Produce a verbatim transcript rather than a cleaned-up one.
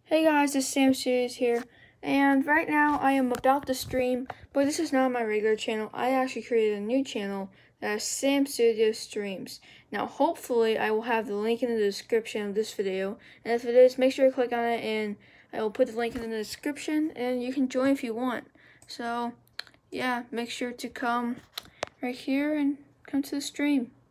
Hey guys, it's Sam Studios here, and right now I am about to stream, but this is not my regular channel. I actually created a new channel that is Sam Studios Streams. Now hopefully I will have the link in the description of this video, and if it is, make sure to click on it and I will put the link in the description and you can join if you want. So yeah, make sure to come right here and come to the stream.